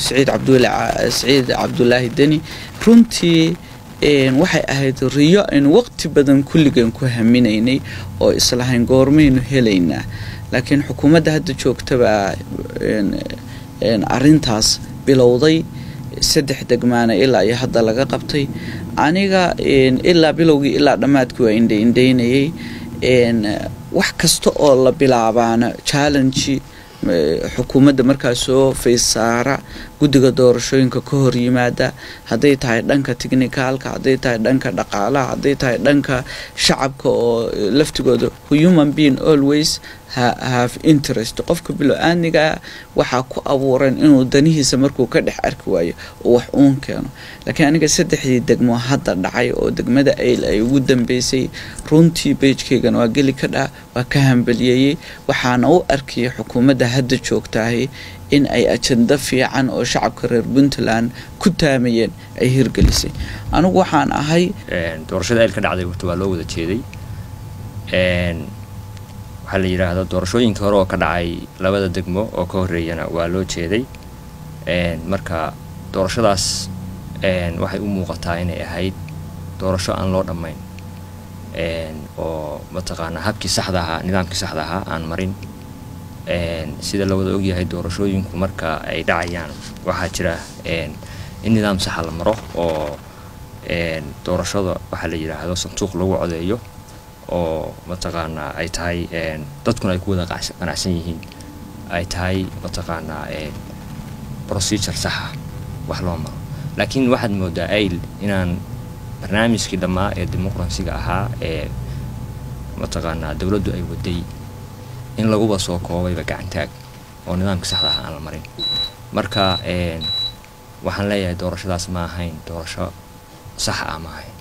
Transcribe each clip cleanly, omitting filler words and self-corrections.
سعيد عبد الله الدني runtii waxay ahayd riyo in waqti badan kulligan ku haminaynay oo islahayn goormaynu helaynaa laakiin xukuumadda hadda joogtaba arintaas bilowday 3 degmaana ilaa iyo hadda laga qabtay aniga ilaa bilowgii ilaa dhamaadkii waa indhaynayay wax kasta oo la bilaabaana challenge xukuumadda markaas soo faysaara guddiga doorashooyinka ka hor yimaada haday tahay dhanka technicalka haday tahay dhanka dhaqaalaha haday tahay dhanka shacabka oo laftigooda human being always have interest qofka bilaaaniga waxa ku abuuran inuu danihiisa markuu ka dhex arki waayo oo wax uun keeno laakiin aniga 3 degmo hadda dhacay oo degmada ay ugu dambeysay runtii page-keygana waa gali ka dhaa waa ka hambaliyay waxaana u arkay xukuumadda hadda joogtahay in ay ajenda fiican oo shacabka reer Puntland ku taamayeen ay hirgelisay anigu waxaan ahay doorashada ay ka dhacday waa loo wada jeeday waxa la yiraahdo doorashooyinka hore oo ka dhacay labada degmo oo ka horeeyana waa loo jeeday marka doorashadaas waxay u muuqataa inay ahayd doorasho aan loo dhameyn oo mataqaana habkii saxda ah nidaamkii saxda ah aan marin sida la wada ogyahay doorashooyinku marka ay dhacayaan waxa jira in nidaam sax la maro oo doorashada waxa la yiraahdo sanduuq lagu codeeyo oo mataqaana ay tahay dadkuna ay ku wada qanacsan yihiin ay tahay mataqaana procedure sax ah wax loo maro laakiin waxaad moodaa inaan barnaamijkii dhamaa ee dimuqraasiga ahaa ee mataqaana dawladdu ay waday in lagu soo koobayba gacantaag oo nidaamka saxda ah aan la marin marka waxaan leeyahay doorashadaas ma ahayn doorasho sax ah ma ahayn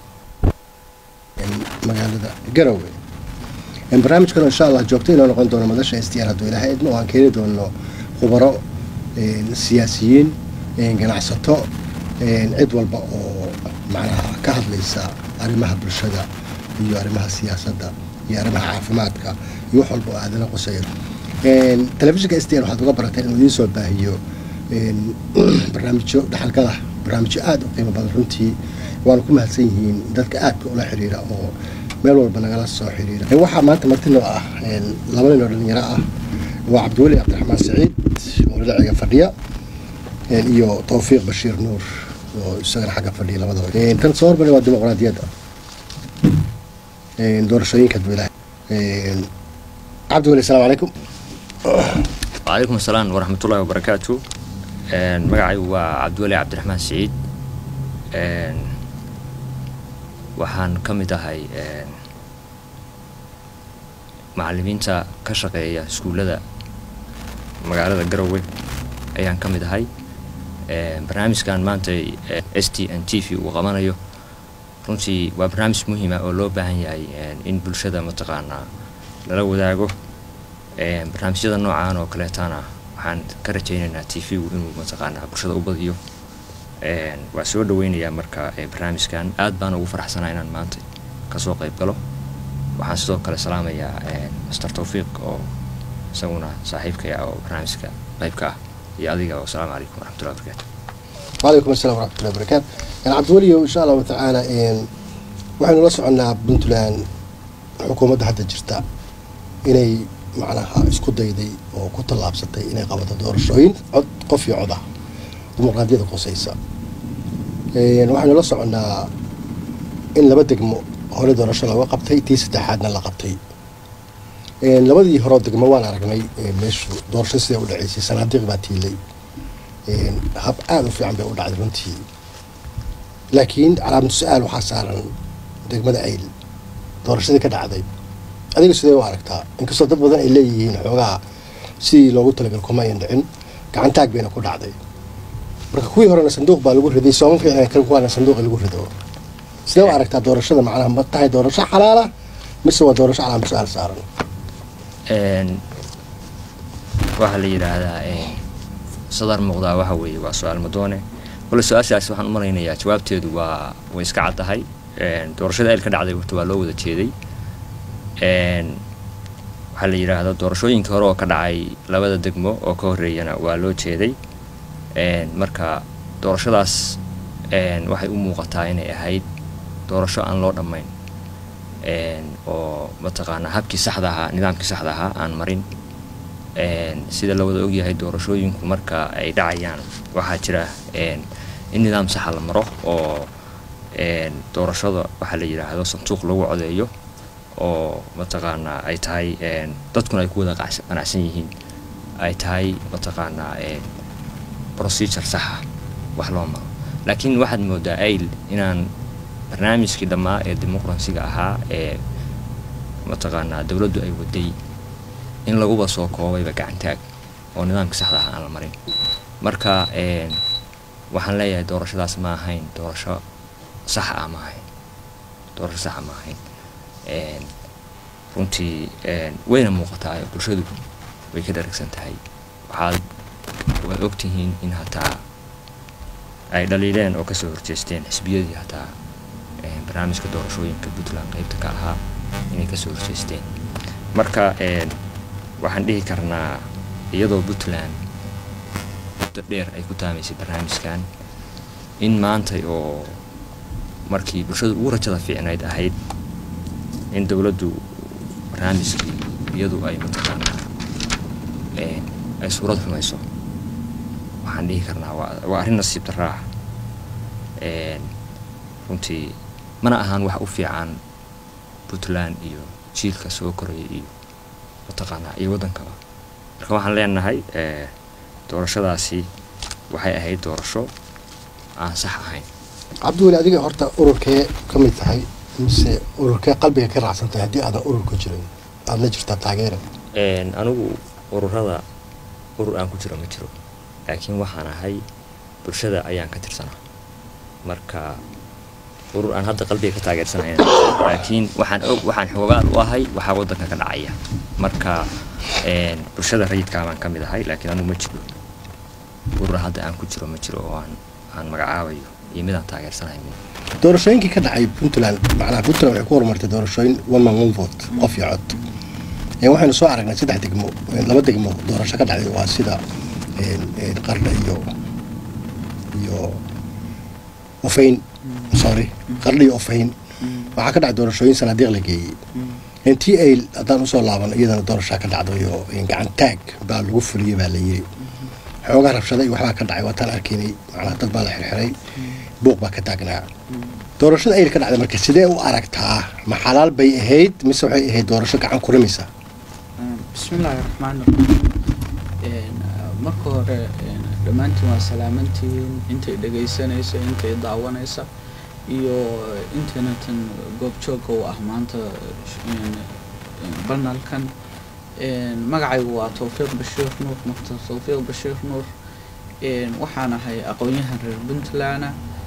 magaalada Garowe barnaamijkan insha Allah joogto inuu noqon doono madasha istiyaarada ilaahay idmo aan keenay doono khubaro siyaasiyiin ganacsato cid walba oo macnaha ka hadlaysa arrimaha bulshada iyo arrimaha siyaasadda iyo arrimaha caafimaadka iyo wax walba aadana qosayr telefishinka istiyaar waxaad uga barateen inuu idin soo baahiyo barnaamijyo dhaxalkada barnaamijyo aad u qiimo badan runtii waan ku mahadsan yihiin dadka aad ula xiriira oo meel walba nagala soo xiriira waxa maanta martino ah laba nin oo dhalinyaro ah waa Cabdiwali Cabdiraxmaan Saciid oo dhinaca fadhiya iyo Tawfiiq Bashiir Nuur oo isagana xagga fadhiya labadaba tan soo hormaray waa dimuqraadiyadda doorashooyinka dawladda Cabdiwali السلام عليكم وعليكم السلام ورحمة الله وبركاته magacay waa Cabdiwali Cabdiraxmaan Saciid waxaan ka mid ahay macallimiinta ka shaqeeya iskuulada magaalada Garowe ayaan ka mid ahay barnaamijkan maanta STN TV uu qabanayo runtii waa barnaamij muhiim ah oo loo baahan yahay in bulshada mataqaana lala wadaago barnaamijyada noocan oo kale taana waxaan ka rajaynaynaa TV inuu mataqaana bulshada u badiyo waa soo dhaweynayaa marka barnaamijkan aad baan ugu faraxsanahay inaan maanta ka soo qayb galo waxaan sidoo kale salaamayaa Mr. Tawfiiq oo isaguna saaxiibkay ah oo barnaamijka qaybka ah iyo adiga oo salaamu calaykum waraxmatullaahi wabarakaatuh وعليكم السلام ورحمة الله وبركاته يعني عبدولي إن شاء الله تعالى وحنا نصعنا بنتلان حكومة حتى جرتا إني معناها إسكود دايدي وكنت الله بسطي إني قامت دور الشعين قفي عضا ديمقراطية قصيصة يعني وحنا نصعنا إن لبدك هولي دور الشعين وقبتي تيس تحادنا لقبتي لبدي هرود دقموان عرقني مش دور شسي ولا عيسي سنادق باتي لي هب aad في عم بيقول عاد runtii laakiin calaamad su'aal waxa saaran degmada ayl doorashada ka dhacday adiga sidee u aragtaa inkastoo dad badan ay leeyihiin xogaa si loogu talagal kuma ay dhicin gacantaag bayna ku dhacday marka kuwii horena sanduuq baa lagu riday soo fiican kan kuwana sanduuq lagu rido sidee u aragtaa doorashada macnaha ma tahay doorasho xalaal ah mise waa doorasho calaamad su'aal saaran waxa la yiraahdaa صدر مقدار وحوي وسؤال مدونه كل سؤال ساس waxaan u maraynayaa jawaabteedu waa way iska cadahay doorashada ay ka dhacday waa loo wada jeeday waxa la yiraahdo doorashooyinka hore oo ka dhacay labada degmo oo ka horeeyana waa loo jeeday marka doorashadaas waxay u muuqataa inay ahayd doorasho aan loo dhammayn oo mataqaanaa habkii saxda ahaa nidaamkii saxda ahaa aan marin sida la wada ogyahay doorashooyinku marka ay dhacayaan waxaa jira in nidaam saxa la maro oo doorashada waxaa la yidhaahdo sanduuq lagu codeeyo oo mataqaanaa ay tahay dadkuna ay ku wada qanacsan yihiin ay tahay mataqaanaa procedure saxa wax loo maro laakiin waxaad moodaa ayl inaan barnaamijkii dhammaa ee dimuqraasiga ahaa ee mataqaanaa dowladdu ay waday in laguba soo koobayba gacantaag oo nidaamka saxda ah aan la marin marka waxaan leeyahay doorashadaas ma ahayn doorasho sax ah ma ahayn doorasho sax ma ahayn runtii wayna muuqataa bulshadu way ka dharagsan tahay waad ogtihiin in hataa ay dhaliileen oo kasoo horjeesteen xisbiyadii hataa barnaamijka doorashooyinka Puntland qaybta ka ahaa inay kasoo horjeesteen marka waxaan dhihi karnaa iyadoo Puntland muddo dheer ay ku taamaysay barnaamijkan in maanta oo markii bulshadu ugu rajada fiicnayd ahayd in dowladdu barnaamijkii iyadu ay mataqaanaa ay suurad xumayso waxaan dhihi karnaa waa arrin nasiib darro ah runtii mana ahaan wax u fiican Puntland iyo jiilka soo koraya iyo mataqaanaa iyo waddankaba marka waxaan leenahay doorashadaasi waxay ahayd doorasho aan sax ahayn cabdiweli adiga horta ururkee ka mid tahay mise ururkee qalbiga ka raacsan tahay haddii aadan urur ku jirin aad la jirtaa taageera anigu ururada urur aan ku jiro ma jiro laakiin waxaan ahay bulshada ayaan ka tirsanaa marka urur aan hadda qalbiga ka taageersanayn laakiin waxaan xoogaan u ahay waxa waddanka ka dhacaya marka bulshada rayidka aan ka mid ahay laakiin anigu ma jiro urur hadda aan ku jiro ma jiro oo aan magacaabayo iyo midaan taageersanahay doorashooyinkii ka dhacay Puntland macnaha Puntland waxay ku horumartay doorashooyin one man one vote qof iyo cod waxaynu soo aragnay 3 degmo 2 degmo doorasho ka dhacday waa sida qarda iyo ofayn qarda iyo ofayn waxaa ka dhacay doorashooyin sanadiiq la geeyey intii ay haddaan usoo laaban iyadana doorasho ka dhacday oo gacan taag baa lagu fuliyey baa la yiri xoogaa rabshada iyo waxbaa ka dhacay waataan arkaynay macnaha dad baa la xirxiray buuq baa ka taagnaa doorashada ayl ka dhacday marka sidee u aragtaa ma xalaal bay ahayd mise waxay ahayd doorasho gacan ku rimaysa bismillaahi raxmaani raxiim marka hore dhammaantiin waa salaamantiin intay dhegaysanaysa intay daawanaysa iyo internetan goobjoogga u ah maanta banalkan magacaygu waa Tawfiiq Bashiir Nuur Mufti Tawfiiq Bashiir Nuur waxaan ahay aqoonyahan reer Puntland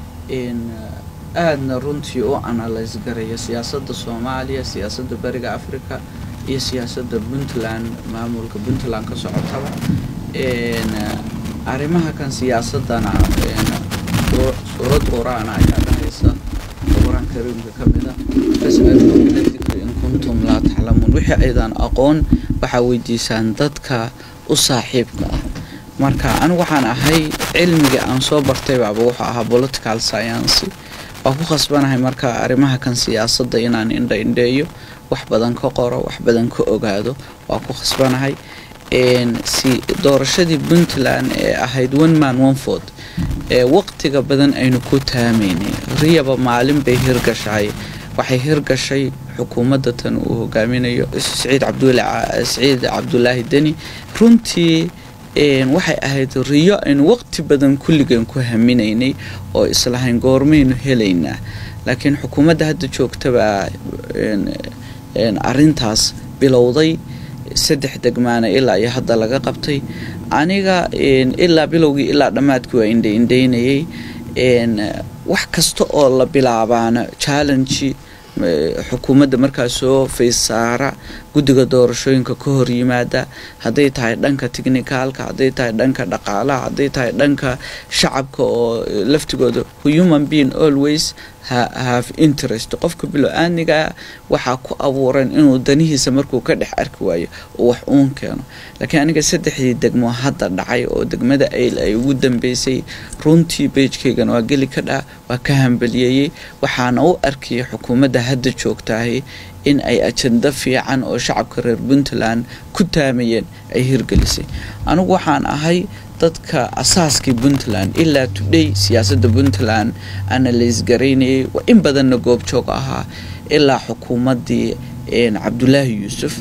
aadna runtii u analyze garaya siyaasadda Soomaaliya siyaasadda bariga Afrika iyo siyaasadda Puntland maamulka Puntland ka socotaba arrimaha kan siyaasadana suurad quraan ayaa dhahaysa quraan kariimka kamida as'alukum ladikri in kuntum la ta'lamun wixii aydan aqoon waxa weydiisaan dadka u saaxiibka ah marka anigu waxaan ahay cilmiga aan soo bartay wuxuu ahaa political science waa ku khasbanahay marka arrimaha kan siyaasadda inaan indheeyo wax badan ka qoro wax badan ka ogaado waa ku khasbanahay si doorashadii Puntland ee ahayd one man one vote waqtiga badan aynu ku taameynay riyaba maalin bay hirgashay waxay hirgashay xukuumadda tan uu hogaaminayo Saciid Cabdullaahi Deni runtii waxay ahayd riyo aynu waqti badan kulligeen ku haminaynay oo islahayn goormaynu helaynaa laakiin xukuumadda hadda joogtaba arrintaas bilowday 3 degmaana ilaa iyo hadda laga qabtay aniga ilaa bilowgii ilaa dhamaadkii waa indheynayay wax kasta oo la bilaabaana challenge xukuumadda markaa soo faysaara guddiga doorashooyinka ka hor yimaada, hadday tahay dhanka technicalka, hadday tahay dhanka dhaqaalaha, hadday tahay dhanka shacabka oo laftigooda human being always have interest. qofka bilo-aaniga waxaa ku abuuran inuu danihiisa markuu ka dhex arki waayo oo wax uun keeno. laakiin aniga 3 degmo hadda dhacay oo degmada Ayl ay ugu dambeysay, runtii page-kaygana waa geli ka dhaa, waa ka hambaliyeeyey, waxaana u arkayay xukuumadda hadda joogtahay in ay ajenda fiican oo shacabka reer Puntland ku taamayeen ay hirgelisay. anigu waxaan ahay dadka asaaskii Puntland ilaa today siyaasadda Puntland analyze gareynay waa in badanna goob joog ahaa ilaa xukuumaddii Cabdullaahi Yuusuf.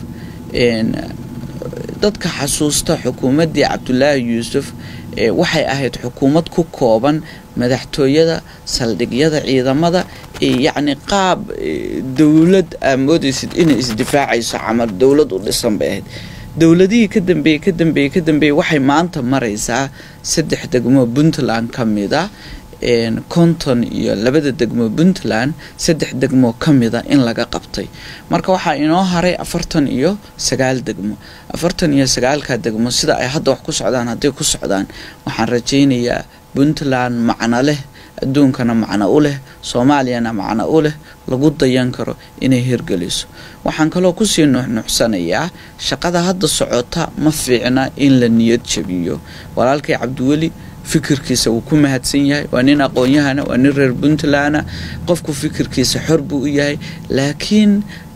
dadka xasuusta xukuumaddii Cabdullaahi Yuusuf waxay ahayd xukuumad ku kooban madaxtooyada, saldhigyada ciidamada, yacni qaab dawlad amoodaysid inay isdifaacayso camal dawlad u dhisan bay ahayd. dawladihii ka dambeeyay waxay maanta maraysaa 3 degmo Puntland ka mid ah, 52 degmo Puntland 3 degmo ka mid ah in laga qabtay. marka waxaa inoo haray 49 degmo. 49ka degmo sida ay hadda wax ku socdaan, hadday ku socdaan waxaan rajaynayaa Puntland macna leh, adduunkana macna u leh, Soomaaliyana macna u leh, lagu dayan karo inay hirgeliso. waxaan kaloo ku sii nuuxnuuxsanayaa shaqada hadda socota ma fiicna in la niyad jabiyo. walaalkay Cabdiweli fikirkiisa uu ku mahadsan yahay, waa nin aqoon-yahana, waa nin reer Puntland, qofku fikirkiisa xor buu u yahay, laakiin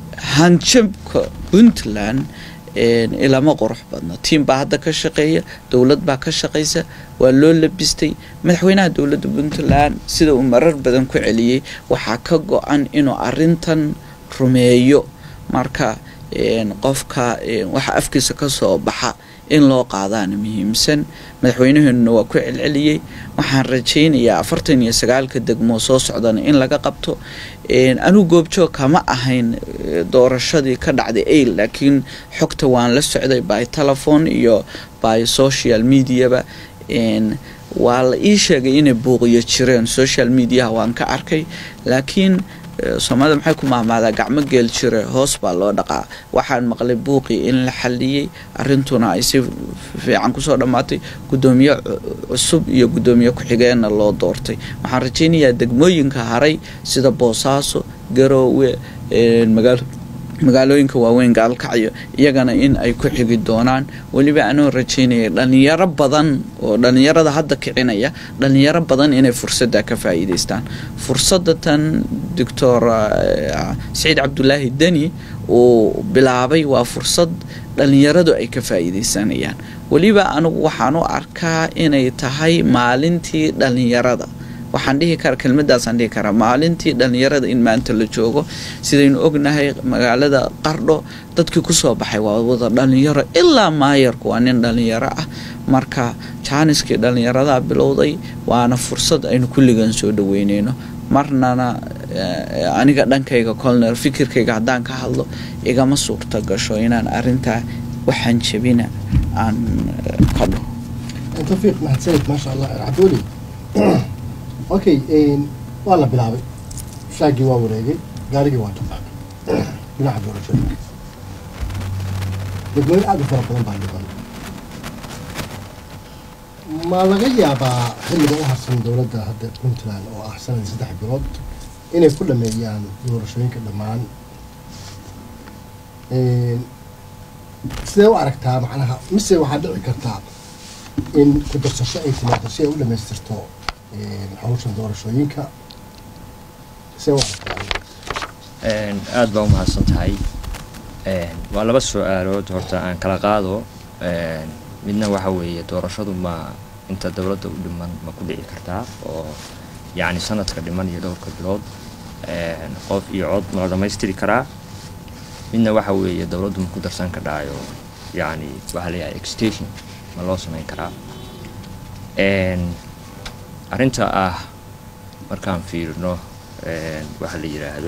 hanjabka Puntland ilama qurux badna. tiim baa hadda ka shaqeeya, dawlad baa ka shaqeysa, waa loo labistay. madaxweynaha dawladda Puntland sida uu marar badan ku celiyay waxaa ka go-an inuu arintan rumeeyo. marka qofka waxa afkiisa ka soo baxa in loo qaadaan muhiimsan. madaxweynaheena waa ku celceliyay. waxaan rajaynayaa 49ka degmo soo socdana in laga qabto. anigu goobjoog kama ahayn doorashadii ka dhacday Ayl, laakiin xogta waan la socday by telephone iyo by social media ba. waa la ii sheegay inay buuqiyo jireen social media, waan ka arkay, laakiin Soomaalida maxay ku maamaadaa gacmo geel jire hoos baa loo dhaqaa. waxaan maqlay buuqi in la xaliyay, arintuna ay si fiican ku soo dhamaatay, gudoomiye cusub iyo gudoomiye ku xigeenna loo doortay. waxaan rajaynayaa degmooyinka haray sida Boosaaso, Garowe, magaalooyinka waaweyn Gaalkacyo iyagana in ay ku xigi doonaan. waliba anoo rajaynaya dhalinyaro badan oo dhalinyarada hadda kicinaya, dhalinyaro badan inay fursadda ka faa'iideystaan. fursadatan Dr. Saciid Cabdullaahi Dani oo bilaabay waa fursad dhalinyaradu ay ka faa'iideysanayaan. waliba anigu waxaan u arkaa inay tahay maalintii dhalinyarada. waxaan dhihi karaa kelmadaasaan dhihi karaa maalintii dhalinyarada in maanta la joogo. sidaynu ognahay magaalada Qardho dadkii ku soo baxay waa wada dhalinyaro, ilaa maayarku waa nin dhalinyaro ah. marka jaaniskii dhalinyarada bilowday, waana fursad aynu kulligan soo dhaweyneyno. marnana aniga dhankayga colonel fikirkayga haddaan ka hadlo igama suurta gasho inaan arintaa waxaan jabina aan ka dhaho. توفيق mahadsanid ما شاء الله Cabdiweli. okay waa la bilaabay, shaagii waa wareegay, gaarigii waa tumbaqay dhinaca doorashada. degmooyin aad u fara badan baa dhiban. ma laga yaabaa xilliga u harsan dowladda hadda Puntland oo ah sanad 3 bilood inay ku dhameeyaan doorashooyinka dhammaan? sidee u aragtaa macnaha mise waxaa dhici kartaa in ku darsasho ay timaado si ay u dhamaystirto hawshan doorashooyinka? aad baa u mahadsan tahay. waa laba su'aalood horta aan kala qaado. midna waxa weeye doorashadu ma inta dawladda u dhiman ma ku dhici kartaa, oo yacni sanadka dhiman iyo dhowrka bilood qof iyo cod ma la dhammaystiri karaa. midna waxa weeye dawladdu ma ku darsan kadhaayo, yacni waxa la yahay extension ma loo samayn karaa. arrinta ah markaan fiirno waxa la yiraahdo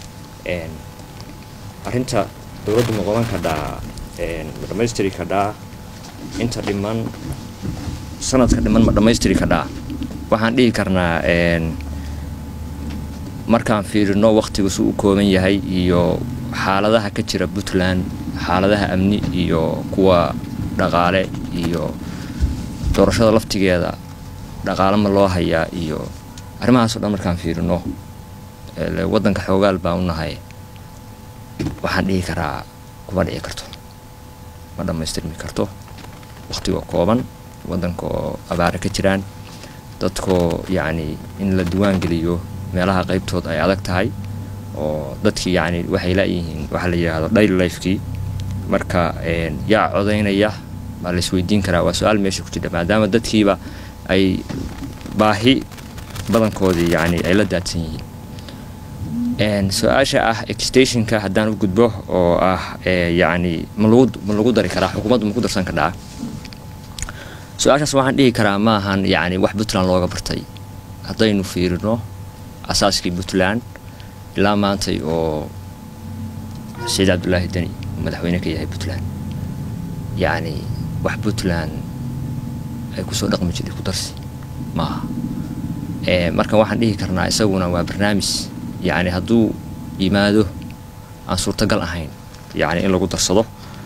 arrinta dawladdu ma qoran kadhaa, ma dhammaystiri kadhaa inta dhiman sanadka dhiman ma dhammaystiri kadhaa. waxaan dhihi karnaa markaan fiirino waqtigiisu u kooban yahay iyo xaaladaha ka jira Puntland xaaladaha amni iyo kuwa dhaqaale iyo doorashada laftigeeda dhaqaale ma loo hayaa iyo arrimahaas oo dhan markaan fiirino wadanka xoogaal baa u nahay waxaan dhihi karaa kuma dhici karto ma dhammaystirmi karto waqtiga kooban wadanka oo abaar ka jiraan dadku yani in la diiwaan geliyo meelaha qaybtood ay adag tahay oo dadkii yani waxay leeyihiin waxa la yiraahdo daily life-kii marka yaa codeynaya ma la isweydiin karaa waa su'aal meesha ku jira maadaama dadkiiba ay baahi badankoodii yani ay la daadsan yihiin su'aasha ah extensionka haddaan u gudbo oo ah yani ma lagu dari karaa xukuumaddu ma ku darsan kartaa su'aashaas waxaan dhihi karaa ma ahan yani wax Puntland looga bartay haddaynu fiirino asaaskii Puntland ilaa maanta oo Said Abdullahi Dani madaxweyne ka yahay Puntland yani wax Puntland ay ku soo dhaqmi jiray ku darsi ma marka waxaan dhihi karnaa isaguna waa barnaamij yani hadduu yimaado aan suurtagal ahayn yani in lagu darsado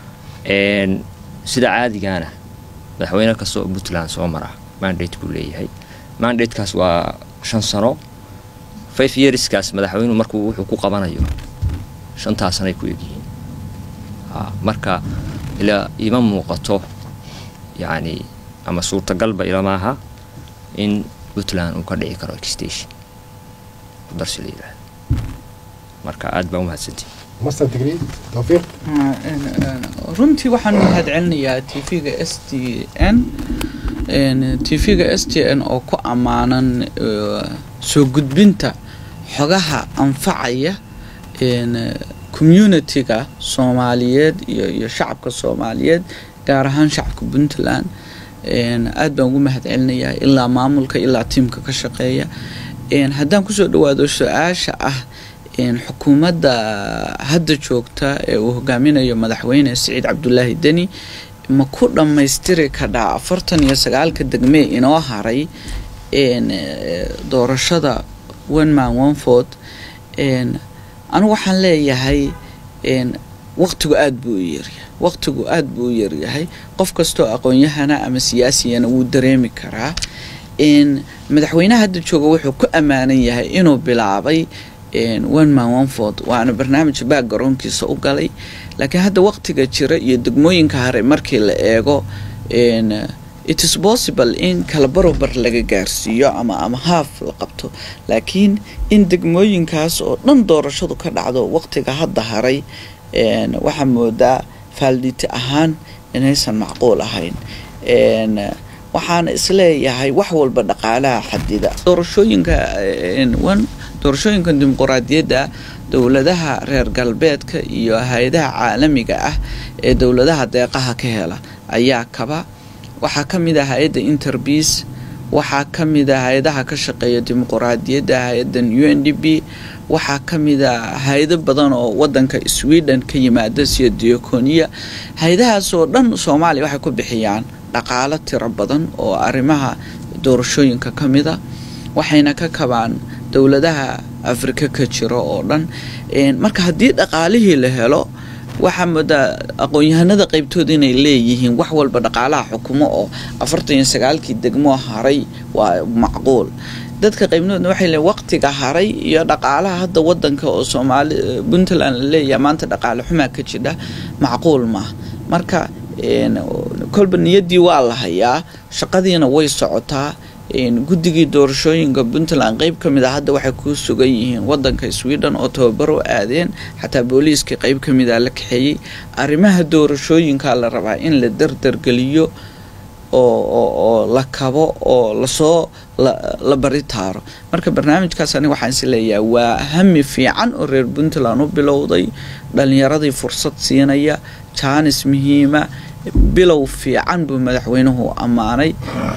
sida caadigaana madaxweyne kasta oo Puntland soo mara mandate ku leeyahay mandate-kaas waa 5 sano 5 years-kaas madaxweynuhu markuu wuxuu ku qabanayo 5 sano ay ku yihiin marka ila ima muuqato yani ama suurtagalba ila maaha in Puntland uu ka dhici karo extension darsi leeyahay marka aad baa u mahadsantii مستر تقريب توفيق runtii waxaan mahad celinayaa TV-ga STN TV-ga STN oo ku amaanan soo gudbinta xogaha anfacaya community-ga Soomaaliyeed iyo shacabka Soomaaliyeed gaar ahaan shacabka Puntland aad baan ugu mahad celinayaa ilaa maamulka ilaa teamka ka shaqeeya haddaan ku soo dhawaado su'aasha ah xukuumadda hadda joogta ee uu hogaaminayo madaxweyne Said Abdullahi Dani ma ku dhammaystiri karaa 49 degme inoo haray doorashada one man one vote anu waxaan leeyahay waqtigu aad buu yaryahay qof kastoo aqoon-yahana ama siyaasiyana wuu dareemi karaa madaxweynaha hadda jooga wuxuu ku amaanan yahay inuu bilaabay one man one vote waana barnaamij backgroundkiisa u galay laakiin hadda waqtiga jira iyo degmooyinka hore markii la eego it is possible in kala barobar laga gaarsiiyo ama half la qabto laakiin in degmooyinkaas oo dhan doorashadu ka dhacdo waqtiga hadda haray waxa moodaa faalidti ahaan inaysan macquul ahayn waxaan isleeyahay wax walba dhaqaalaha xadida doorashooyinka dimuqraadiyadda dawladaha reer galbeedka iyo hay'adaha caalamiga ah ee dawladaha deeqaha ka hela ayaa kaba waxaa kamid ah hay'adda Interpeace waxaa kamid ah hay'adaha ka shaqeeya dimuqraadiyadda hay'addan UNDP waxaa kamid ah hay'ado badan oo wadanka Sweden ka yimaada sida Diakonia hay'adahaas oo dhan Soomaaliya waxay ku bixiyaan dhaqaale tiro badan oo arrimaha doorashooyinka kamid ah waxayna ka kabaan dawladaha Afrika ka jira oo dhan marka haddii dhaqaalihii la helo waxa moodaa aqoon-yahanada qaybtooda inay leeyihiin wax walba dhaqaalaha xukumo oo 49 degmo haray waa macquul dadka qaybnoodna waxay leeyihiin waqtiga haray iyo dhaqaalaha hadda wadanka oo Soomaali Puntland leeyahay maanta dhaqaale xumaa ka jira macquul ma marka kolba niyadii waa la hayaa shaqadiina way socotaa guddigii doorashooyinka Puntland qayb kamid ah hadda waxay ku sugan yihiin wadanka Sweden oo tababaro aadeen xataa booliiska qayb kamid ah la kaxeeyay arrimaha doorashooyinka la rabaa in la dardar galiyo oo la kabo oo la baritaaro marka barnaamijkaas aniga waxaan isleeyahay waa hami fiican oo reer Puntland u bilowday dhalinyaradii fursad siinaya chance muhiima bilow fiican buu madaxweynuhu amaanay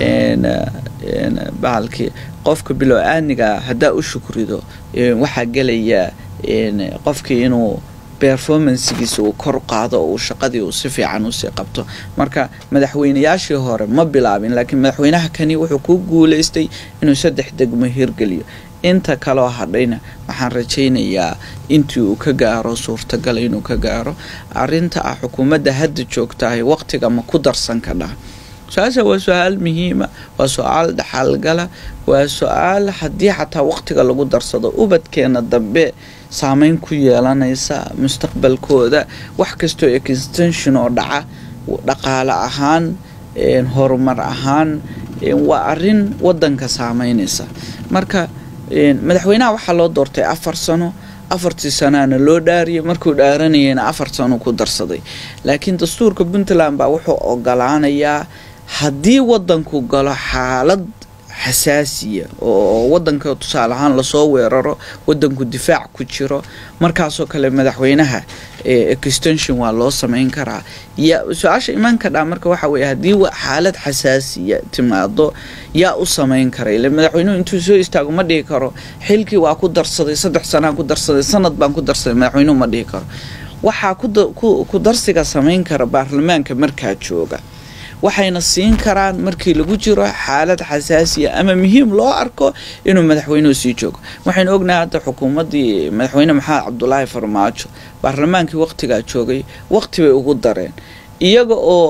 baalkii qofka bilow aaniga hadaa u shukrido waxa galaya qofkii inuu performancegiisa uu kor u qaado oo uu shaqadii uu si fiican usii qabto marka madaxweynayaashii hore ma bilaabin laakiin madaxweynaha kani wuxuu ku guulaystay inuu 3 degmo hirgeliyo inta kaloo hadhayna waxaan rajaynayaa intii uu ka gaaro suurtagal inuu ka gaaro arinta xukuumadda hadda joogtahay waqtiga ma ku darsan kadhaa سؤال هو سؤال مهم وسؤال دحالقلة وسؤال حدي حتى وقت قال لو درسده وبد كان الدبي سامين كيلانيسا مستقبل كودا wax kasto extension oo dhaca dhaqaale ahaan horumar ahaan waa arin wadanka saameynaysa marka madaxweynaha waxa loo doortay 4 sano 4 sanana loo dhaariyay markuu dhaaranayna 4 sano ku darsaday laakiin dastuurka Puntland baa wuxuu ogolaanayaa haddii wadanku galo xaalad xasaasiya oo wadanka tusaale ahaan la soo weeraro wadanku difaac ku jiro markaas oo kale madaxweynaha extension waa loo sameyn karaa ya su'aasha imanka marka waxa weeye haddii xaalad xasaasiya timaado yaa u sameyn kara ilaa madaxweynuhu intuu soo istaago ma dhigi karo xilkii waa ku darsaday 3 sano ku darsaday sanad baan ku darsaday madaxweynuhu ma dhigi karo waxa ku darsiga sameyn kara baarlamaanka markaa jooga waxayna siin karaan markii lagu jiro xaalad xasaasiya ama muhiim loo arko inuu madaxweynuhu sii joogo waxaan ognahay hadda xukuumadii madaxweyne maxamed cabdullaahi farmaajo baarlamaankii waqtiga joogay waqti bay ugu dareen iyaga oo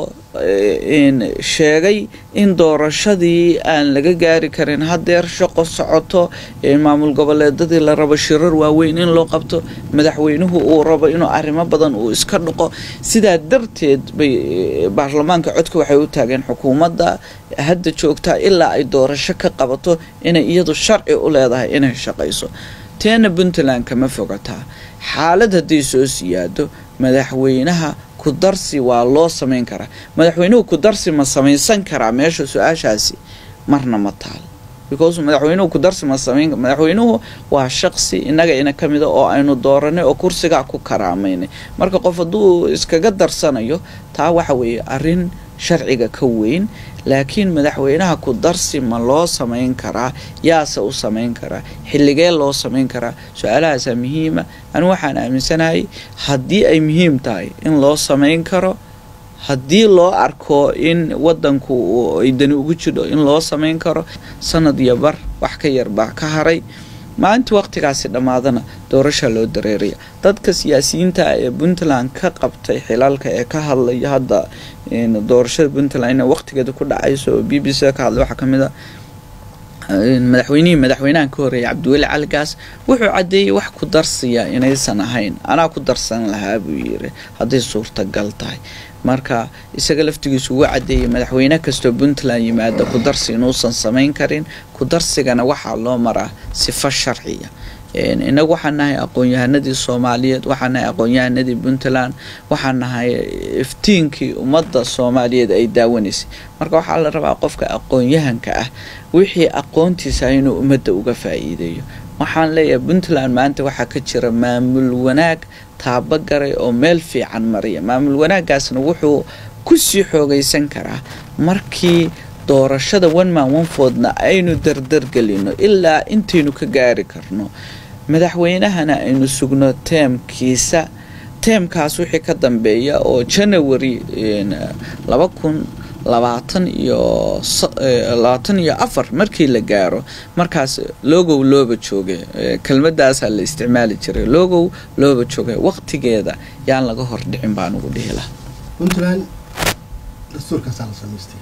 sheegay in doorashadii aan laga gaari karin hadeer shaqo socoto maamul goboleedadii la rabo shirar waaweyn in loo qabto madaxweynuhu uu rabo inuu arrimo badan uu iska dhaqo sidaa darteed bay baarlamaanka codka waxay u taageen xukuumadda hadda joogta ilaa ay doorasho ka qabato inay iyadu sharci u leedahay inay shaqayso teena Puntland kama fogataa xaalad hadii soo siyaado madaxweynaha ku darsi waa loo sameyn karaa madaxweynuhu ku darsi ma sameeysan karaa meesha su'aashaasi marna ma taal because madaxweynuhu ku darsi ma sameyn madaxweynuhu waa shakhsi inaga ina kamid oo aynu dooranay oo kursiga ku karaameynay marka qof haduu iskaga darsanayo taa waxa weeye arin sharciga ka weyn laakiin madaxweynaha ku darsi ma loo sameyn karaa yaasa u sameyn karaa xilligee loo sameyn karaa su'aalahaas muhiim ah waxaan aaminsanahay haddii ay muhiim tahay in loo sameyn karo haddii loo arko in wadanku ay dani ugu jiro in loo sameyn karo sanad iyo bar wax ka yar baa ka haray maanta waqtigaasi dhamaadana doorasho loo dareeriyo dadka siyaasiyiinta ee Puntland ka qabtay xilalka ee ka hadlay hadda doorashada Puntland waqtigeeda ku dhacayso BBC ka hadlay waxa kamid ah madaxweynaha ka horeeyay Cabdiweli Cali Gaas wuxuu cadeeyay wax ku darsiya inaysan ahayn ana ku darsan lahaa buu yiri hadii suurtagal tahay marka isaga laftigiisu uu cadeeyay madaxweyne kasto Puntland yimaado ku darsi inuusan sameyn karin ku darsigana waxa loo maraa sifo sharciya inagu waxaan nahay aqoon-yahanadii Soomaaliyeed waxaan nahay aqoon-yahanadii Puntland waxaan nahay iftiinkii ummadda Soomaaliyeed ay daawanaysay marka waxa la rabaa qofka aqoon-yahanka ah wixii aqoontiisa inuu ummadda uga faa'iideeyo waxaan leeyahay Puntland maanta waxa ka jira maamul wanaag taabagaray oo meel fiican mariya maamul wanaagaasna wuxuu ku sii xoogaysan karaa markii doorashada one man one vote-na aynu dardar galino ilaa intaynu ka gaari karno madaxweynahana aynu sugno teemkaas wixii ka dambeeya oo January 2024 markii la gaaro markaas logo looba joogay kelmadaas la isticmaali jiray logo looba joogay waqtigeeda yaan laga hor dhicin baan ugu dhihi lahaa Puntland dastuurkaas la sameystay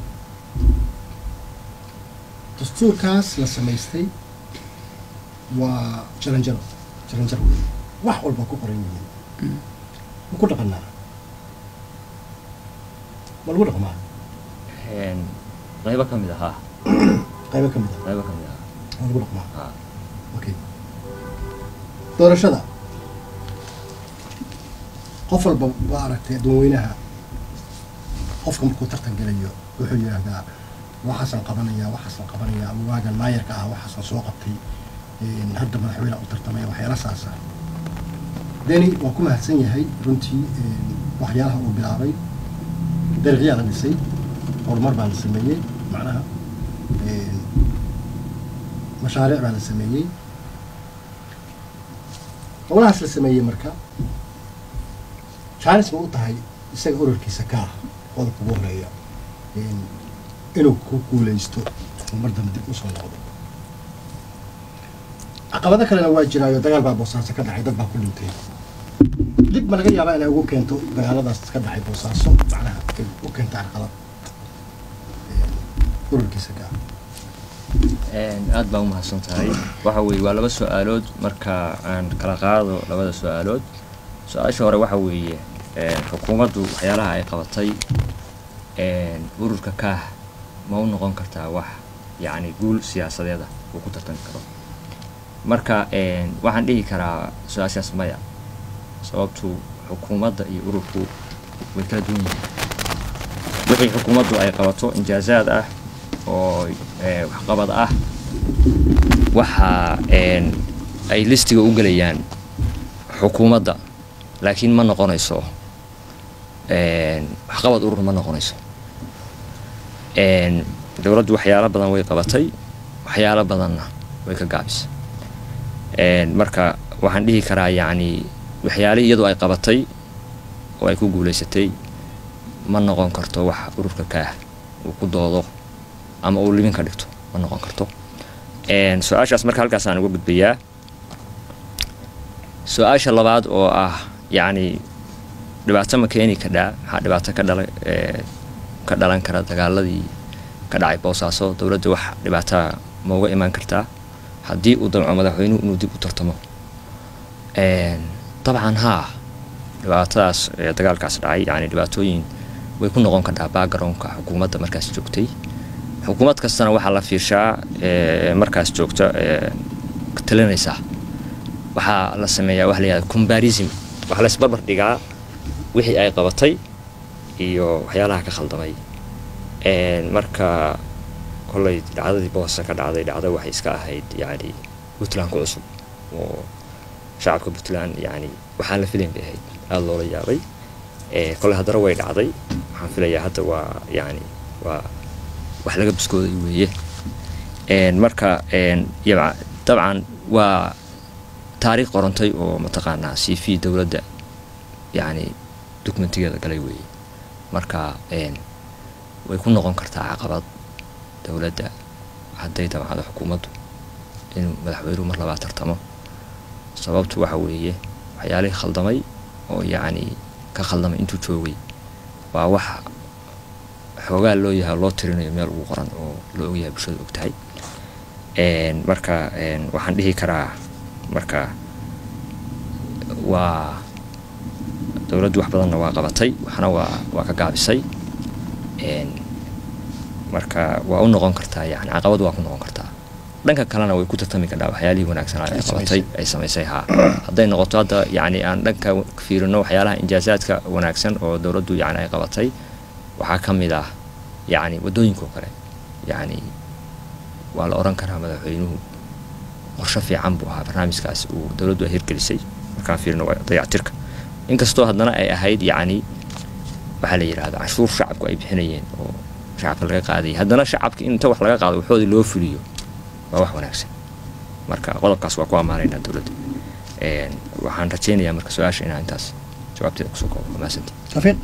dastuurkaas la sameystay waa jaranjaro wax walba ku qoran yihiin ku dhaqanaa lagu dhaqmaa qaybo kamid ah lagu dhaqmaa okay doorashada qof walba waa aragtay dadweynaha qofka markuu tartan galayo wuxuu yiraahdaa waxaan qabanaya ama waagan maayarka ah waxaan soo qabtay hadda madaxweyne u tartamay waxyaalo saasa dani waa ku mahadsan yahay runtii waxyaalaha uu bilaabay dariiqyada la dhisay horumar baa la sameeyay macnaha mashaariic baa la sameeyay howlahaas la sameeyay marka jaanis ma u tahay isaga ururkiisa ka ah qodobka ugu horeeya inuu ku guulaysto mar dambe dib usoo noqdo. caqabado kalena waa jiraayo dagaal baa Boosaaso ka dhacay, dad baa ku dhintay. dib ma laga yaabaa inay ugu keento dagaaladaas ka dhacay Boosaaso macnaha u keenta caqabad ururkiisa ka aad baa u mahadsan tahay. waxa weeye waa laba su'aalood marka aan kala qaado labada su'aalood. su-aasha hore waxa weeye xukuumaddu waxyaalaha ay qabatay ururka ka ma u noqon kartaa wax yacni guul siyaasadeeda uu ku tartami karo. marka waxaan dhihi karaa su-aashaas maya, sababtu xukuumadda iyo ururku way kala duwan yihiin. wixii xukuumaddu ay qabato injaazaad ah oo waxqabad ah waxa ay listiga u gelayaan xukuumadda, laakiin ma noqonayso waxqabad urur ma noqonayso. dowladdu waxyaalo badan way qabatay, waxyaalo badanna way ka gaabisay. marka waxaan dhihi karaa yacni waxyaalihii iyadu ay qabatay oo ay ku guulaysatay ma noqon karto wax ururka ka uu ku doodo ama uu libin ka dhigto, ma noqon karto. su-aashaas marka halkaas aan uga gudbayaa. su-aasha labaad oo ah yacni dhibaato ma keeni kadhaa, maxaa dhibaato ka dhalan kara dagaaladii ka dhacay Boosaaso, dowladda wax dhibaato ma uga imaan kartaa haddii uu damco madaxweynuhu inuu dib u tartamo? dabcan haa, dhibaatadaas dagaalkaas dhacay yacni dhibaatooyin way ku noqon kartaa backgroundka xukuumadda markaas joogtay. xukuumad kastana waxaa la fiirshaa markaas joogta talinaysa, waxaa la sameeyaa wax la yidhahdo comparison, waxa la isbarbar dhigaa wixii ay qabatay iyo waxyaalaha ka khaldamay. marka kolley dhacdadii Boosaaso ka dhacday dhacdo waxay iska ahayd yacni Puntland ku cusub oo shacabka Puntland yacni waxaan la filayn bay ahayd, aad loola yaabay. kolley haddana way dhacday, waxaan filayaa hadda waa yacni waa wax laga biskooday weeye. marka dabcan waa taariikh qorantay oo mataqaanaa CV dowladda yacni dokumentigeeda galay weeye. marka way ku noqon kartaa caqabad dowladda hadday dabcado xukuumaddu inuu madaxweynuhu mar labaad tartamo. sababtu waxa weeye waxyaalihii khaldamay oo yacni ka khaldamay intuu joogay waa wax xoogaa loo yahay loo tirinayo meel ugu qoran oo loo ogyahay bulshada og tahay. marka waxaan dhihi karaa marka waa dowladdu wax badanna waa qabatay, waxna waa ka gaabisay. marka waa u noqon kartaa yacni caqabad waa ku noqon kartaa. dhanka kalena way ku tartami kartaa waxyaalihii wanaagsanaa ay qabatay ay samaysay haa. hadday noqoto hadda yacni aan dhanka fiirino waxyaalaha injaazaadka wanaagsan oo dowladdu yacni ay qabatay, waxaa ka mid ah yacni waddooyinka oo kale yacni waa la oran karaa madaxweynuhu qorshe fiican buu ahaa barnaamijkaas uu dowladdu ay hirgelisay markaan fiirino dayactirka. inkastoo haddana ay ahayd yacni waxaa la yidhaahdo canshuur shacabku ay bixinayeen oo shacabka laga qaadayay, haddana shacabka inta wax laga qaado waxoodii loo fuliyo waa wax wanaagsan. marka qodobkaas waa ku ammaanaynaa dowladda. waxaan rajaynayaa marka su-aasha inaan intaas jawaabteeda kusoo koobo. mahadsanti. Shafiiq.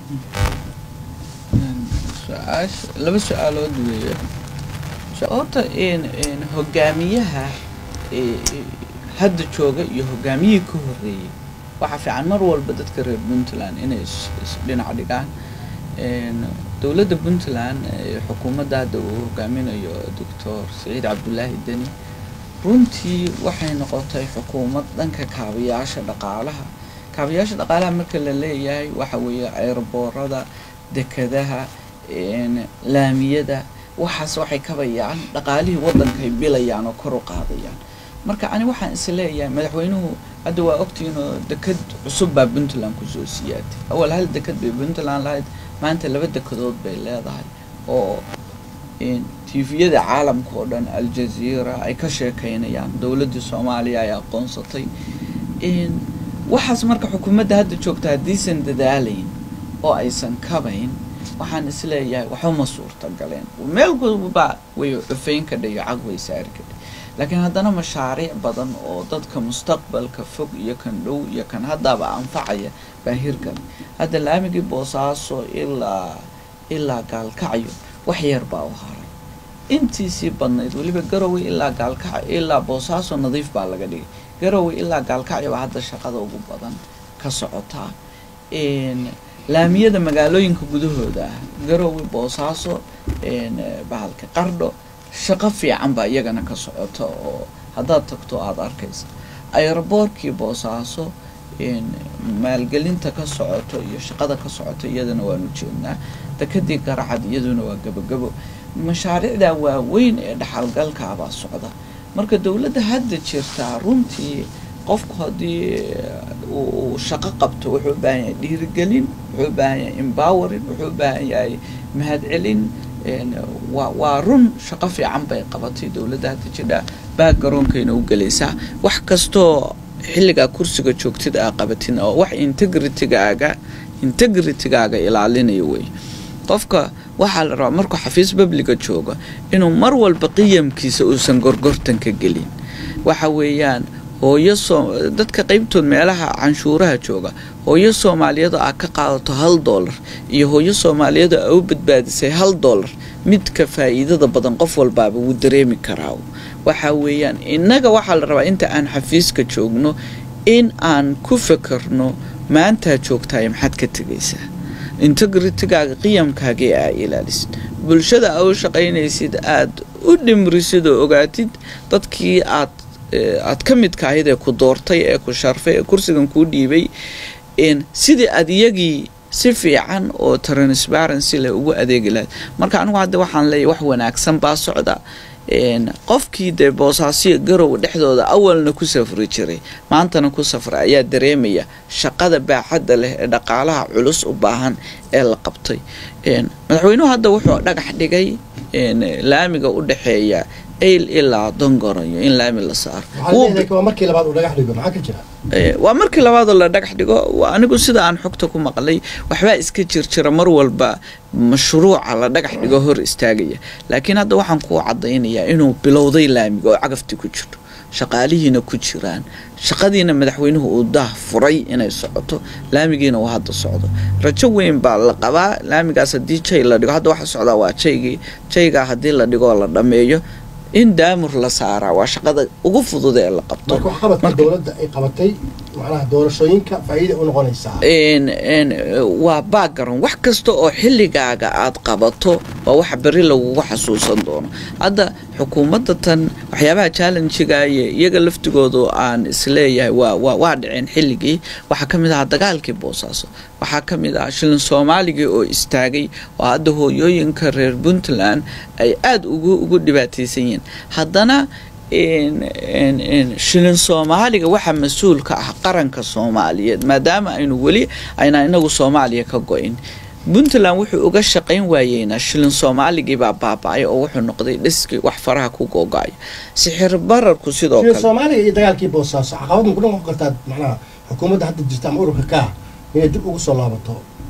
laba su-aalood weeye. horta hogaamiyaha hadda jooga iyo hogaamiyihii ka horreeyey waxaa fiican mar walba dadka reer Puntland inay isdhinac dhigaan. dowladda Puntland xukuumadda hadda uu hogaaminayo Dr. Saciid Cabdullaahi Deni runtii waxay noqotay xukuumad dhanka kaabayaasha dhaqaalaha marka la leeyahay waxa weeye airboorada, dekadaha, laamiyada, waxaas waxay kabayaan dhaqaalihii waddanka ay bilayaan oo kor u qaadayaan. marka ani waxaan is leeyahay madaxweynuhu hadda waa ogtiin oo dekad cusub baa Puntland ku soo siyaatay. awal hal dekad bay Puntland lahayd, maanta 2 dekadood bay leedahay oo TV-yada caalamka oo dhan Al Jazeera ay ka sheekaynayaan dowladda Soomaaliya ay aqoonsatay. waxaas marka xukuumadda hadda joogta hadiisan dadaalayn oo aysan kabayn, waxaan is leeyahay waxba ma suurta galeen. meel walba way cufeyn ka dhayo cag way saari ka. laakiin haddana mashaariic badan oo dadka mustaqbalka fog iyo kan dhow iyo kan haddaba anfacaya baa hirgal. hadda laamigii Boosaaso ilaa Gaalkacyo wax yar baa u haray, intiisii badnayd weliba Garowe ilaa Gaalkacyo ilaa Boosaaso nadiif baa laga dhigay. Garowe ilaa Gaalkacyo baa hadda shaqada ugu badan ka socotaa. laamiyada magaalooyinka gudahooda Garowe, Boosaaso, bahalka Qardho shaqo fiican baa iyagana ka socota oo haddaad tagto aad arkaysa. aeroboortkii Boosaaso maalgelinta ka socoto iyo shaqada ka socoto iyadana waanu jeednaa. dekadii Garacad iyaduna waa gabagabo. mashaariicda waaweyn ee dhaxalgalka baa socda. marka dawladda hadda jirta runtii qofku haddii uu shaqo qabto wuxuu u baahan yahay dhiirigelin, wuxuu u baahan yahay empowering, wuxuu u baahan yahay mahadcelin. waa run shaqo fiican bay qabatay dawladda hadda jirta, backgroundkayna u gelaysaa. wax kastoo xilligaa kursiga joogtida aa qabatin oo wax integritygaaga ilaalinayo wey. qofka waxaa la rabaa markuu xafiis publica jooga inuu mar walba qiyamkiisa uusan gorgortan ka gelin. waxa weeyaan hooyo dadka qaybtood meelaha canshuuraha jooga, hooyo Soomaaliyeed aa ka qaadato $1 iyo hooyo Soomaaliyeed aa u badbaadisay $1, midka faa'iidada badan qof walbaaba wuu dareemi karaa. waxa weeyaan innaga waxaa la rabaa inta aan xafiiska joogno in aan ku fakarno maanta joogtaay maxaad ka tegaysaa, integritygaaga qiyamkaaga aa ilaalisid, bulshada aa u shaqaynaysid aad u dhimrisid oo ogaatid dadkii aad ka midka ahayd ee ku doortay ee ku sharfay ee kursigan kuu dhiibay sidii aad iyagii si fiican oo transparency leh ugu adeegi lahayd. marka anigu hadda waxaan leeyahay wax wanaagsan baa socda. qofkii dee Boosaaso Garowe dhexdooda awalna ku safri jiray maantana ku safra ayaa dareemaya shaqada baaxadda leh ee dhaqaalaha culus u baahan ee la qabtay. madaxweynuhu hadda wuxuu dhagax dhigay laamiga u dhaxeeya Eyl ilaa Dongorayo in laami la saaro. waa markii labaad uu dhagax dhigo, maxaa ka jira? waa markii labaad la dhagax dhigo. anigu sida aan xogta ku maqlay waxbaa iska jira mar walba mashruuca la dhagax dhigo hor istaagaya. laakiin hadda waxaan ku cadaynayaa inuu bilowday laamiga oo cagafti ku jirto, shaqaalihiina ku jiraan, shaqadiina madaxweynuhu uu daah furay inay socoto, laamigiina uu hadda socdo. rajo weyn baa la qabaa laamigaas haddii jay la dhigo. hadda waxa socdaa waa jaygaa haddii la dhigo la dhameeyo in daamur la saaraa waa shaqada ugu fudud ee la qabto. marka wax qabadka dawladda ay qabatay macnaha doorashooyinka faa'iido u noqonaysaa. waa background. wax kasta oo xilligaaga aad qabato waa wax bari lagugu xasuusan doono. hadda xukuumadda tan waxyaabaha challenge-ga iyaga laftigoodu aan isleeyahay waa dhiceen xilligii. waxaa ka mid ahaa dagaalkii Boosaaso, waxaa ka mid ah shilin Soomaaligii oo istaagay oo hadda hooyooyinka reer Puntland ay aad ugu dhibaataysan yihiin. haddana shilin Soomaaliga waxa mas'uul ka ah qaranka Soomaaliyeed maadaama aynu weli inagu Soomaaliya ka go'in. Puntland wuxuu uga shaqayn waayeyna shilin Soomaaligii baa baaba'ay oo wuxuu noqday dhiski wax faraha ku go'ay. sixir bararku sidoo kale shilin Soomaaliga iyo dagaalkii Boosaaso caqabad ku noqon kartaa macnaha xukuumadda hadda jirta ama ururka ka inay dib ugu soo laabato.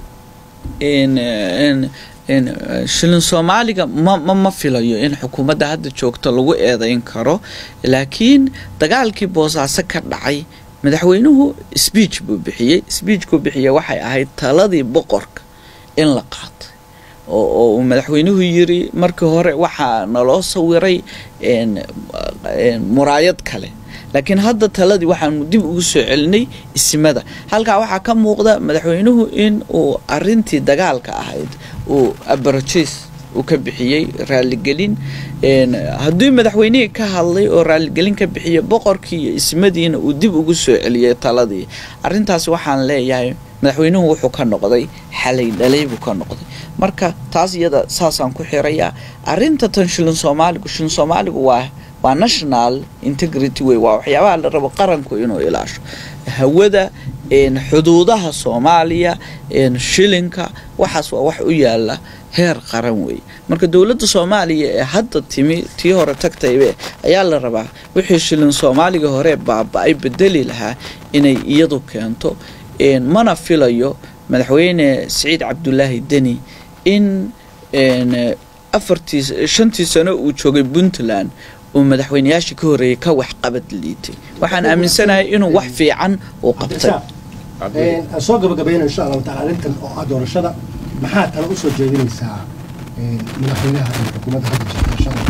shilin Soomaaliga ma filayo in xukuumadda hadda joogto lagu eedayn karo. laakiin dagaalkii Boosaaso ka dhacay madaxweynuhu speech buu bixiyay waxay ahayd taladii boqorka in la qaato oo madaxweynuhu yiri markii hore waxaa naloo sawiray muraayad kale, laakiin hadda taladii waxaan dib ugu soo celinay ismada. halkaa waxaa ka muuqda madaxweynuhu in uu arintii dagaalka ahayd uu abarajis uu ka bixiyay raaligelin. haddii madaxweynihii ka hadlay oo raaligelin ka bixiyay boqorkii iyo ismadiina uu dib ugu soo celiyay taladii. arintaas waxaan leeyahay madaxweynuhu wuxuu ka noqday xalay dhalay buu ka noqday. marka taas iyada saasaan ku xirayaa. arinta tan shilin Soomaaligu waa national integrity way. waa waxyaabaha la rabo qaranku inuu ilaasho. hawada xuduudaha Soomaaliya shilinka waxaas waa wax u yaala heer qaran wey. marka dawladda Soomaaliya ee hadda tii hore tagtaybe ayaa la rabaa wixii shilin Soomaaliga hore baaba'ay bedeli lahaa inay iyadu keento. mana filayo madaxweyne Saciid Cabdullaahi Deni in 5 sano uu joogay Puntland madaxweynayaashii ka horeeyay ka wax qabad liitay waxaan aaminsanahay inuu wax fiican uu qabtay soo gabagabayna insha Allah ta'ala arintan oo doorashada maxaa tan u soo jeedinaysaa madaxweynaha xukuumadda hadda jirta insha Allah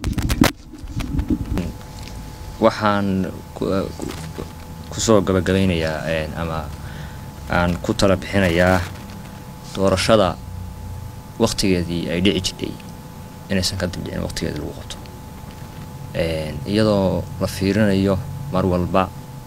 waxaan ku soo gabagabaynayaa ama aan ku tala bixinayaa doorashada waqtigeedii ay dhici jirtay inaysan ka dibdhicin waqtigeedii lagu qabto iyadoo la fiirinayo mar walba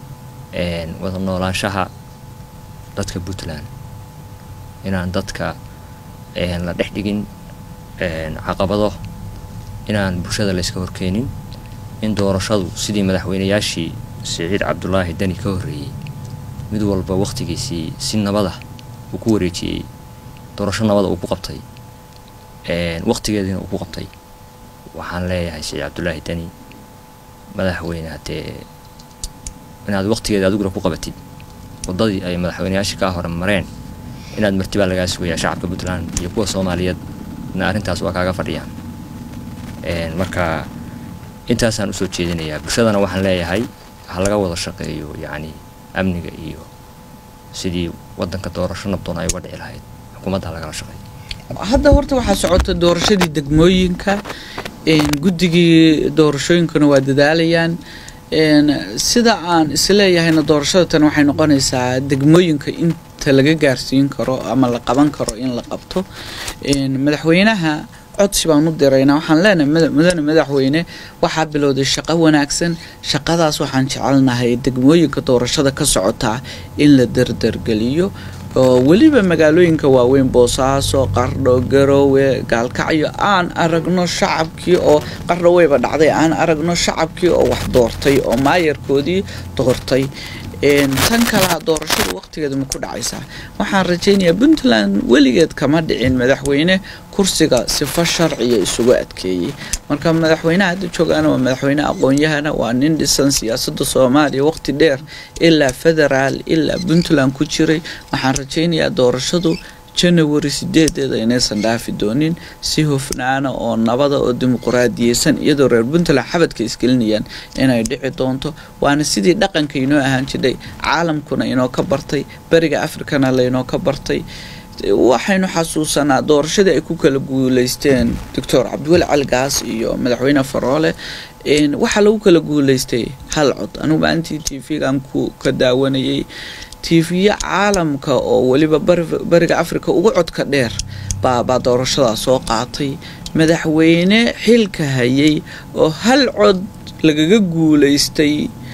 wada noolaanshaha dadka Puntland inaan dadka la dhex dhigin caqabado inaan bulshada la iska horkeenin in doorashadu sidii madaxweynayaashii Saciid Cabdullaahi Dani ka horeeyay mid walba waqtigiisii si nabada uu ku wareejiyay doorasho nabada uu ku qabtay waqtigeedina uu ku qabtay waxaan leeyahay Saciid Cabdullaahi Dani madaxweyne hadee inaad waqtigeeda adiguna ku qabatid wadadii ay madaxweynayaashii ka hor mareen inaad martiba laga sugayaa shacabka Puntland iyo kuwa Soomaaliyeed arintaas waa kaaga fadhiyaan marka intaasaan u soo jeedinayaa bulshadana waxaan leeyahay waxa laga wada shaqeeyo yani amniga iyo sidii wadanka doorasho nabdoon ay uga dhici lahayd xukuumadda laga shaqeeyo hadda horta waxa socota doorashadii degmooyinka guddigii doorashooyinkana waa dadaalayaan sida aan isleeyahayna doorashada tan waxay noqonaysaa degmooyinka inta laga gaarsiin karo ama la qaban karo in la qabto madaxweynaha codsi baan u dirayna waxaan leenahay madaxweyne waxa bilowday shaqo wanaagsan shaqadaas waxaan jecelnahay degmooyinka doorashada ka socota in la dardargeliyo oo waliba magaalooyinka waaweyn Boosaaso Qardho Garowe Gaalkacyo aan aragno shacabkii oo Qardho wayba dhacday aan aragno shacabkii oo wax doortay oo maayarkoodii doortay tan kala doorashada waqtigeeda ma ku dhacaysaa waxaan rajaynayaa Puntland weligeed kama dhicin madaxweyne kursiga sifa sharciya isugu adkeeyay marka madaxweynaha hadda joogaana waa madaxweyne aqoon-yahana waa nin dhisan siyaasadda Soomaaliya waqti dheer ilaa federaal ilaa Puntland ku jiray waxaan rajaynayaa doorashadu January 8 inaysan dhaafi doonin si hufnaana oo nabada oo dimuqraadiyeysan iyadoo reer Puntland xabadka isgelinayaan inay dhici doonto waana sidii dhaqanka inoo ahaan jiray caalamkuna inoo ka bartay bariga Afrikana la inoo ka bartay waxaynu xasuusanaa doorashadii ay ku kala guuleysteen Dr. Cabdiweli Cali Gaas iyo madaxweyne Faroole waxa lagu kala guuleystay hal cod anigu maantii TV-gan ku ka daawanayay TV caalamka oo waliba bariga Afrika ugu codka dheer baa doorashada soo qaatay madaxweyne xilka hayay oo hal cod lagaga guuleystay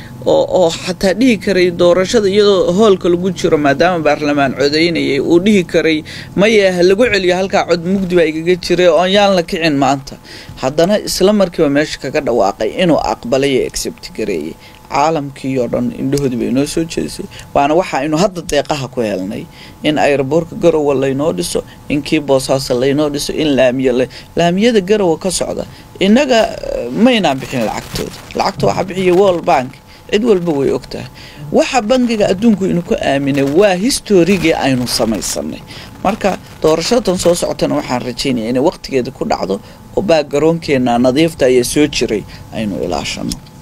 oo xataa dhihi karay doorashada iyadoo hoolka lagu jiro maadaama baarlamaan codeynayay uu dhihi karay maya lagu celiyo halka cod mugdi baa igaga jiray oo yaan la kicin maanta haddana isla markiiba meesha kaga dhawaaqay inuu aqbalay accept gareeyay caalamkii oo dhan indhahoodii bay noo soo jeedisay waana waxa aynu hadda deeqaha ku helnay in airportka Garowe la inoo dhiso in kii Boosaaso la inoo dhiso in laamiyada Garowe ka socda inaga mayna bixin lacagta waxa bixiyo World Bank cid walba way ogtahay waxa bangiga adduunku inuu ku aaminay waa historigii aynu samaysanay marka doorashadan soo socotana waxaan rajaynayaa in waqtigeeda ku dhacdo oo backgroundkeena nadiifta ay soo jiray aynu ilaashano